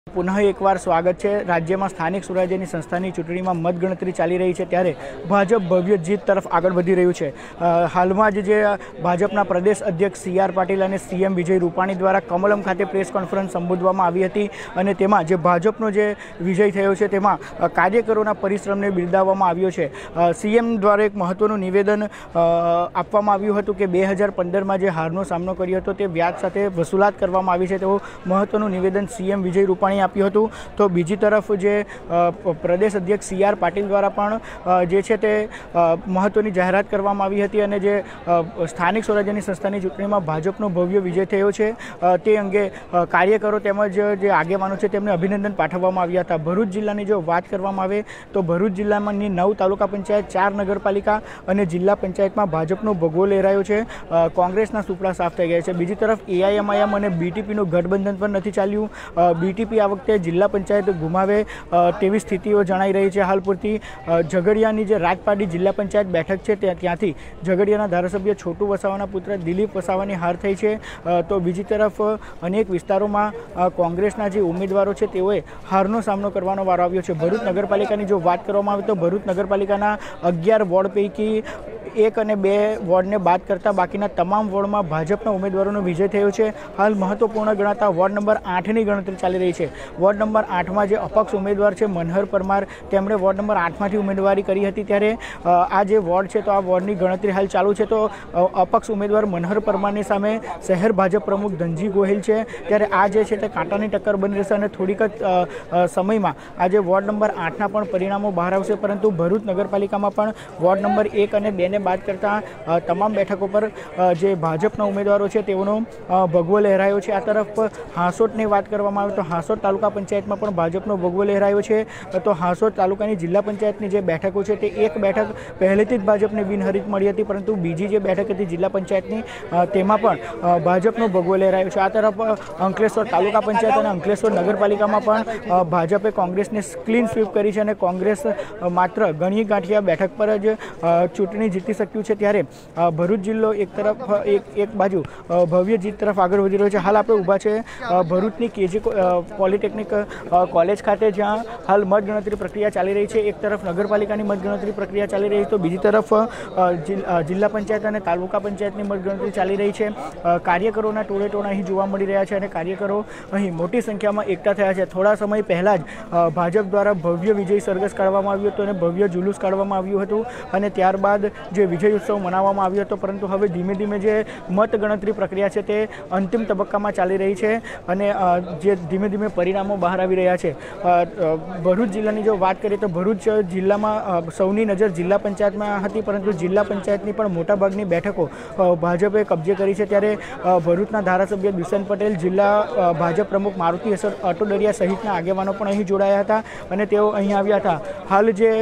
पुनः एक बार स्वागत है। राज्य में स्थानिक स्वराज्यनी संस्थानी चूंटणी में मतगणतरी चाली रही है त्यारे भाजप भव्य जीत तरफ आगळ वधी रह्यु छे। हाल में जे भाजपना प्रदेश अध्यक्ष CR पाटील और CM विजय रूपाणी द्वारा कमलम खाते प्रेस कॉन्फरन्स संबोधवामां आवी हती अने तेमां जे भाजपनो जे विजय थयो छे तेमां कार्यकरोना परिश्रमने बिरदाववामां आव्यो छे। CM द्वारा एक महत्वनुं निवेदन आपवामां आव्युं हतुं के 2015 में जे हारनो सामनो कर्यो हतो ते व्याज साथे वसूलात करवामां आवी छे तेवुं महत्वनुं निवेदन CM विजय रूपाणी आप्युं हतुं। तो बीजी तरफ जे प्रदेश अध्यक्ष CR पाटील द्वारा पण जे छे ते महत्वनी जाहेरात करवामां आवी हती अने जे स्थानिक स्वराज्यनी संस्थानी चूंटणीमां भाजपनो भव्य विजय थयो छे ते अंगे कार्यकरो तेमज जे आगेवानो छे तेमने अभिनंदन पाठववामां आव्या हता। भरूच जिल्लानी जो वात करवामां आवे तो भरूच जिल्लामांनी 9 तालुका पंचायत 4 नगरपालिका अने जिल्ला पंचायतमां भाजपनो भगવો लહેરાયો છે। કોંગ્રેસના સુપડા સાફ થઈ ગયા છે। બીજી તરફ AIM અને BTPનું ગઠબંધન પણ નથી ચાલ્યું। BTP આ વખતે જિલ્લા પંચાયત ગુમાવે તેવી સ્થિતિઓ જણાઈ રહી છે। હાલ પૂરતી ઝઘડિયાની જે રાજપાડી જિલ્લા પંચાયત બેઠક છે ત્યાંથી ઝઘડિયાના ધારાસભ્ય છોટુ વસાવાના પુત્ર દિલીપ વસાવાની હાર થઈ છે। તો બીજી તરફ અનેક વિસ્તારોમાં કોંગ્રેસના જે ઉમેદવારો છે તેઓએ હારનો સામનો કરવાનો વારો આવ્યો છે। ભરૂચ નગરપાલિકાની જો વાત કરવામાં આવે તો ભરૂચ નગરપાલિકાના 11 વોર્ડ પૈકી 1 અને 2 વોર્ડને બાદ કરતા બાકીના તમામ વોર્ડમાં ભાજપના ઉમેદવારોનો વિજય થયો છે। હાલ મહત્વપૂર્ણ ગણાતા વોર્ડ નંબર 8ની ગણતરી ચાલી રહી છે। વોર્ડ નંબર 8માં જે અપક્ષ ઉમેદવાર છે મનહર પરમાર તેમણે વોર્ડ નંબર 8માંથી ઉમેદવારી કરી હતી ત્યારે આ જે વોર્ડ છે તો આ વોર્ડની ગણતરી હાલ ચાલુ છે। તો અપક્ષ ઉમેદવાર મનહર પરમારની સામે શહેર ભાજપ પ્રમુખ ધનજી ગોહિલ છે ત્યારે આ જે છે તે કાંટાની ટક્કર બની રહેશે અને થોડીક જ સમયમાં આજે વોર્ડ નંબર 8ના પણ પરિણામો બહાર આવશે। પરંતુ ભરૂચ નગરપાલિકામાં પણ વોર્ડ નંબર 1 અને 2ને બાદ કરતા તમામ બેઠકો પર જે ભાજપના ઉમેદવારો છે તેઓનો ભગવો લહેરાયો છે। આ તરફ હાંસોટની વાત કરવામાં આવે તો હાંસોટ તાલુકા પંચાયતમાં પણ ભાજપનો ભગવો લહેરાયો છે। તો હાંસોટ તાલુકાની જિલ્લા પંચાયતની જે બેઠકો છે તે એક બેઠક પહેલેથી જ ભાજપને બિનહરીફ મળી હતી પરંતુ બીજી જે બેઠક હતી જિલ્લા પંચાયતની તેમાં પણ ભાજપનો ભગવો લહેરાયો છે। આ તરફ અંકલેશ્વર તાલુકા પંચાયત અને અંકલેશ્વર નગરપાલિકામાં પણ ભાજપે કોંગ્રેસને ક્લીન સ્વીપ કરી છે અને કોંગ્રેસ માત્ર ગણી ગાંઠિયા બેઠક પર જ ચૂંટણી જીતી શક્યું છે। ત્યારે ભરૂચ જિલ્લો એક તરફ એક બાજુ ભવ્ય જીત તરફ આગળ વધી રહ્યો છે। હાલ આપણે ઊભા છે ભરૂચની KG પોલિટેકનિક કોલેજ ખાતે જ્યાં હાલ મતગણતરી પ્રક્રિયા ચાલી રહી છે। એક તરફ નગરપાલિકાની મતગણતરી પ્રક્રિયા ચાલી રહી તો બીજી તરફ જિલ્લા પંચાયત અને તાલુકા પંચાયતની મતગણતરી ચાલી રહી છે। કાર્યકરોના ટોળેટોળા અહીં જોવા મળી રહ્યા છે અને કાર્યકરો અહીં મોટી સંખ્યામાં એકઠા થયા છે। થોડા સમય પહેલાં જ ભાજપ દ્વારા ભવ્ય વિજય સરઘસ કાઢવામાં આવ્યું હતું અને ભવ્ય જુલુસ કાઢવામાં આવ્યું હતું અને ત્યારબાદ જે વિજય ઉત્સવ મનાવવામાં આવ્યો હતો પરંતુ હવે ધીમે ધીમે જે મતગણતરી પ્રક્રિયા છે તે અંતિમ તબક્કામાં ચાલી રહી છે અને જે ધીમે ધીમે પરિણામો બહાર આવી રહ્યા છે। ભરૂચ જિલ્લાની જો વાત કરીએ તો ભરૂચ જિલ્લામાં સૌની નજર જિલ્લા પંચાયતમાં હતી પરંતુ જિલ્લા પંચાયતની પણ મોટાભાગની બેઠકો ભાજપે કબજે કરી છે। ત્યારે ભરૂચના ધારાસભ્ય દુષ્યંત પટેલ, જિલ્લા ભાજપ પ્રમુખ મારુતિ અટોડરિયા સહિતના આગેવાનો પણ અહીં જોડાયા હતા અને તેઓ અહીં આવ્યા હતા। હાલ જે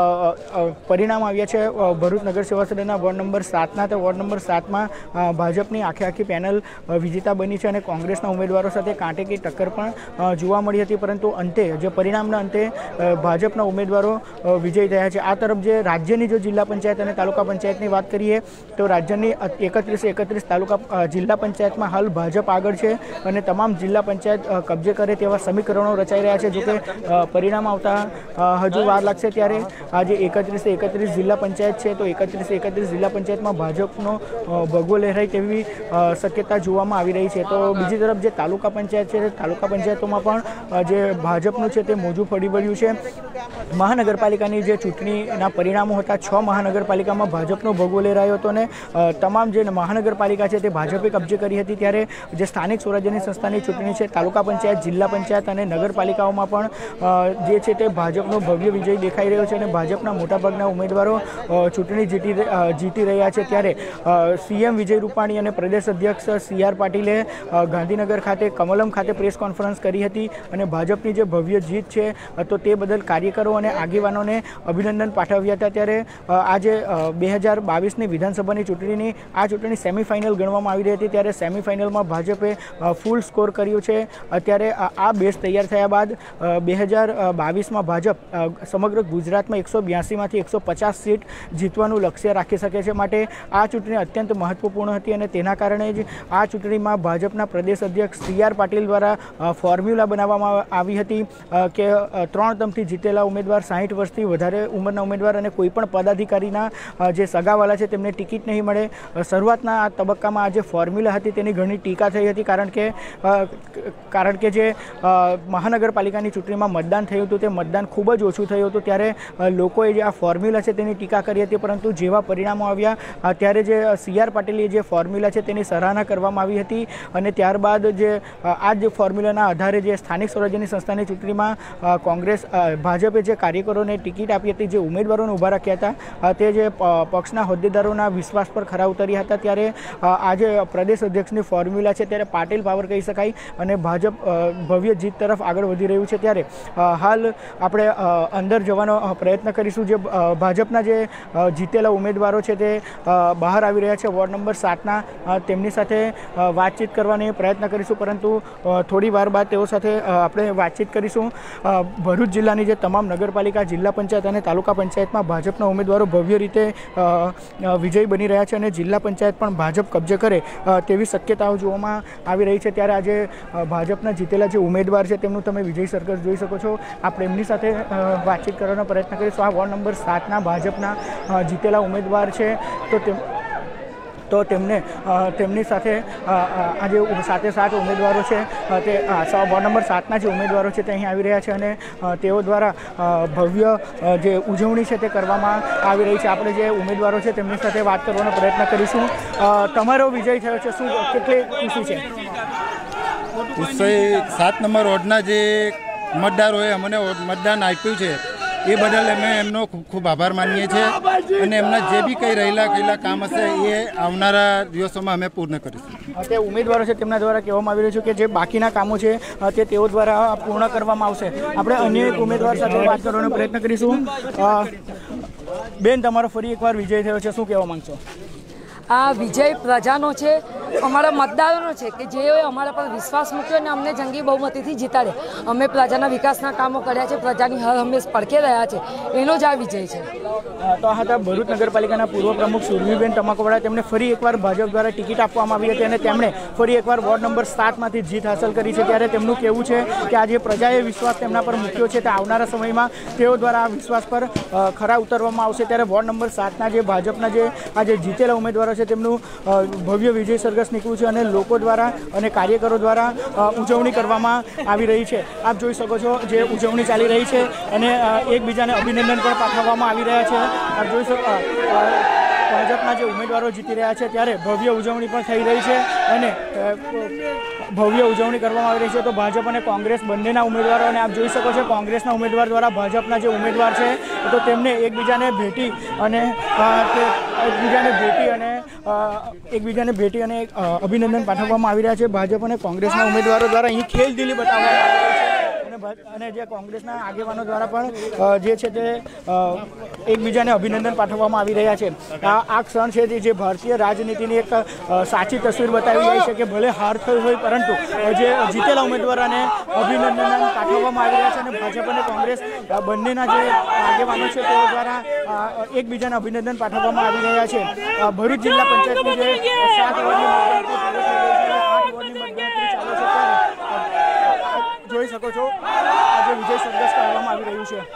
પરિણામ આવ્યા છે ભરૂચ નગર સેવા સદનના વોર્ડ નંબર 7ના તો વોર્ડ નંબર 7માં ભાજપની આખી પેનલ વિજેતા બની છે અને કોંગ્રેસના ઉમેદવારો સાથે કાંટે કી ટક્કર પણ જોવા મળી હતી પરંતુ અંતે જે પરિણામના અંતે ભાજપના ઉમેદવારો વિજય થયા છે। આ તરફ જે રાજ્યની જો જિલ્લા પંચાયત અને તાલુકા પંચાયતની વાત કરીએ તો રાજ્યની 31 તાલુકા જિલ્લા પંચાયતમાં હાલ ભાજપ આગળ છે અને તમામ જિલ્લા પંચાયત કબજે કરે તેવા સમીકરણો રચાઈ રહ્યા છે। જોકે પરિણામ આવતા હજુ વાર લાગશે। ત્યારે આજે 31 જિલ્લા પંચાયત છે તો 31 જિલ્લા પંચાયતમાં ભાજપનો ભગવો લહેરાય તેવી શક્યતા જોવામાં આવી રહી છે। તો બીજી તરફ જે તાલુકા પંચાયત છે તાલુકા પંચાયતોમાં પણ જે ભાજપનું છે તે મોજું ફરી વળ્યું છે। મહાનગરપાલિકાની જે ચૂંટણીના પરિણામો હતા 6 મહાનગરપાલિકામાં ભાજપનો ભગવો લહેરાયો હતો અને તમામ જે મહાનગરપાલિકા છે તે ભાજપે કબજે કરી હતી। ત્યારે જે સ્થાનિક સ્વરાજ્યની સંસ્થાની ચૂંટણી છે તાલુકા પંચાયત, જિલ્લા પંચાયત અને નગરપાલિકાઓમાં પણ જે છે તે ભાજપનો ભવ્ય વિજય દેખાઈ રહ્યો છે અને ભાજપના મોટાભાગના ઉમેદવારો ચૂંટણી જીતી રહ્યા છે। ત્યારે CM વિજય રૂપાણી અને પ્રદેશ અધ્યક્ષ CR પાટીલે ગાંધીનગર ખાતે કમલમ ખાતે પ્રેસ કોન્ફરન્સ કરી હતી અને ભાજપની જે ભવ્ય જીત છે તો તે બદલ કાર્યકરો અને આગેવાનોને અભિનંદન પાઠવ્યા હતા। ત્યારે આજે 2022ની વિધાનસભાની ચૂંટણીની આ ચૂંટણી સેમિફાઇનલ ગણવામાં આવી રહી હતી ત્યારે સેમિફાઇનલમાં ભાજપે ફૂલ સ્કોર કર્યો છે। અત્યારે આ બેઝ તૈયાર થયા બાદ 2022માં ભાજપ સમગ્ર ગુજરાતમાં 182માંથી 150 સીટ જીતવાનું લક્ષ્ય લક્ષ્ય રાખી શકે છે। માટે આ ચૂંટણી અત્યંત મહત્વપૂર્ણ હતી અને તેના કારણે જ આ ચૂંટણીમાં ભાજપના પ્રદેશ અધ્યક્ષ CR પાટીલ દ્વારા ફોર્મ્યુલા બનાવવામાં આવી હતી કે 3 ટર્મથી જીતેલા ઉમેદવાર, 60 વર્ષથી વધારે ઉંમરના ઉમેદવાર અને કોઈપણ પદાધિકારીના જે સગાવાલા છે તેમને ટિકિટ નહીં મળે। શરૂઆતના આ તબક્કામાં આ જે ફોર્મ્યુલા હતી તેની ઘણી ટીકા થઈ હતી, કારણ કે જે મહાનગરપાલિકાની ચૂંટણીમાં મતદાન થયું હતું તે મતદાન ખૂબ જ ઓછું થયું હતું, ત્યારે લોકોએ જે આ ફોર્મ્યુલા છે તેની ટીકા કરી હતી। પરંતુ જેવા પરિણામો આવ્યા ત્યારે જે CR પાટીલે જે ફોર્મ્યુલા છે તેની સરાહના કરવામાં આવી હતી અને ત્યારબાદ જે આ જ ફોર્મ્યુલાના આધારે જે સ્થાનિક સ્વરાજ્યની સંસ્થાની ચૂંટણીમાં ભાજપે જે કાર્યકરોને ટિકિટ આપી હતી, જે ઉમેદવારોને ઊભા રાખ્યા હતા, તે જે પક્ષના હોદ્દેદારોના વિશ્વાસ પર ખરા ઉતર્યા હતા, ત્યારે આજે પ્રદેશ અધ્યક્ષની ફોર્મ્યુલા છે ત્યારે પાટીલ પાવર કહી શકાય અને ભાજપ ભવ્ય જીત તરફ આગળ વધી રહ્યું છે। ત્યારે હાલ આપણે અંદર જવાનો પ્રયત્ન કરીશું। જે ભાજપના જે જીતેલા ઉમેદવારો છે તે બહાર આવી રહ્યા છે વોર્ડ નંબર 7ના, તેમની સાથે વાતચીત કરવાનો પ્રયત્ન કરીશું, પરંતુ થોડી વાર બાદ તેઓ સાથે આપણે વાતચીત કરીશું। ભરૂચ જિલ્લાની જે તમામ નગરપાલિકા, જિલ્લા પંચાયત અને તાલુકા પંચાયતમાં ભાજપના ઉમેદવારો ભવ્ય રીતે વિજયી બની રહ્યા છે અને જિલ્લા પંચાયત પણ ભાજપ કબજે કરે તેવી શક્યતાઓ જોવામાં આવી રહી છે। ત્યારે આજે ભાજપના જીતેલા જે ઉમેદવાર છે તેમનું તમે વિજય સરઘસ જોઈ શકો છો। આપણે એમની સાથે વાતચીત કરવાનો પ્રયત્ન કરીશું। આ વોર્ડ નંબર 7ના ભાજપના જીતેલા ઉમેદવાર છે, તો તેમની સાથે આજે 7 ઉમેદવારો છે તે વોર્ડ નંબર 7ના જે ઉમેદવારો છે તે અહીં આવી રહ્યા છે અને તેઓ દ્વારા ભવ્ય જે ઉજવણી છે તે કરવામાં આવી રહી છે। આપણે જે ઉમેદવારો છે તેમની સાથે વાત કરવાનો પ્રયત્ન કરીશું। તમારો વિજય થયો છે, શું કેટલી ખુશી છે? ઉત્સવ 7 નંબર વોર્ડના જે મતદારોએ અમને મતદાન આપ્યું છે એ બદલ અમે એમનો ખૂબ ખૂબ આભાર માનીએ છીએ અને એમના જે બી કંઈ રહેલા કામ હશે એ આવનારા દિવસોમાં અમે પૂર્ણ કરીશું। તે ઉમેદવારો છે તેમના દ્વારા કહેવામાં આવી રહ્યું છે કે જે બાકીના કામો છે તે તેઓ દ્વારા પૂર્ણ કરવામાં આવશે। આપણે અન્ય એક ઉમેદવાર સાથે વાત કરવાનો પ્રયત્ન કરીશું। બેન, તમારો ફરી એકવાર વિજય થયો છે, શું કહેવા માંગશો? આ વિજય પ્રજાનો છે, અમારા મતદારોનો છે કે જેઓએ અમારા પર વિશ્વાસ મૂક્યો અને અમને જંગી બહુમતીથી જીતાડ્યા। અમે પ્રજાના વિકાસના કામો કર્યા છે, પ્રજાની હર હંમેશ પડખે રહ્યા છે, એનો જ આ વિજય છે। તો આ હતા ભરૂચ નગરપાલિકાના પૂર્વ પ્રમુખ સુરભીબેન તમાકોવાળા। તેમને ફરી એકવાર ભાજપ દ્વારા ટિકિટ આપવામાં આવી હતી અને તેમણે ફરી એકવાર વોર્ડ નંબર 7માંથી જીત હાંસલ કરી છે। ત્યારે તેમનું કહેવું છે કે આજે પ્રજાએ વિશ્વાસ તેમના પર મૂક્યો છે તે આવનારા સમયમાં તેઓ દ્વારા આ વિશ્વાસ પર ખરા ઉતરવામાં આવશે। ત્યારે વોર્ડ નંબર 7ના જે ભાજપના જે આજે જીતેલા ઉમેદવારો છે તેમનું ભવ્ય વિજય સરઘસ નીકળ્યું છે અને લોકો દ્વારા અને કાર્યકરો દ્વારા ઉજવણી કરવામાં આવી રહી છે। આપ જોઈ શકો છો જે ઉજવણી ચાલી રહી છે અને એકબીજાને અભિનંદન પણ પાઠવવામાં આવી રહ્યા છે। આપ જોઈ શકો ભાજપના જે ઉમેદવારો જીતી રહ્યા છે ત્યારે ભવ્ય ઉજવણી પણ થઈ રહી છે અને ભવ્ય ઉજવણી કરવામાં આવી રહી છે। તો ભાજપ અને કોંગ્રેસ બંનેના ઉમેદવારો, અને આપ જોઈ શકો છો કોંગ્રેસના ઉમેદવાર દ્વારા ભાજપના જે ઉમેદવાર છે તો તેમને એકબીજાને ભેટી અને અભિનંદન પાઠવવામાં આવી રહ્યા છે। ભાજપ અને કોંગ્રેસના ઉમેદવારો દ્વારા અહીં ખેલદિલી બતાવવામાં આવી રહી છે અને જે કોંગ્રેસના આગેવાનો દ્વારા પણ જે છે તે એકબીજાને અભિનંદન પાઠવવામાં આવી રહ્યા છે। આ ક્ષણ છે જે ભારતીય રાજનીતિની એક સાચી તસવીર બતાવી રહી છે કે ભલે હાર થઈ હોય પરંતુ જે જીતેલા ઉમેદવારોને અભિનંદન પાઠવવામાં આવી રહ્યા છે અને ભાજપ અને કોંગ્રેસ બંનેના જે આગેવાનો છે તેઓ દ્વારા એકબીજાને અભિનંદન પાઠવવામાં આવી રહ્યા છે। ભરૂચ જિલ્લા પંચાયતની જે 7 વોર્ડની મતગણતરી ચાલે છે ત્યારે જોઈ શકો છો આજે વિજય સરઘસ કરવામાં આવી રહ્યું છે।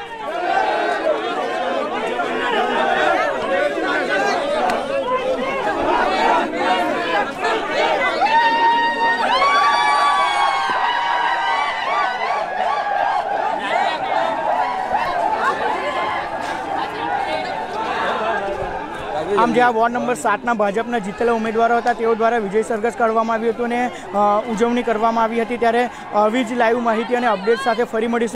આમ જે આ વોર્ડ નંબર 7ના ભાજપના જીતેલા ઉમેદવારો હતા તેઓ દ્વારા વિજય સરઘસ કાઢવામાં આવ્યું હતું અને ઉજવણી કરવામાં આવી હતી। ત્યારે આવી જ લાઈવ માહિતી અને અપડેટ સાથે ફરી મળીશું।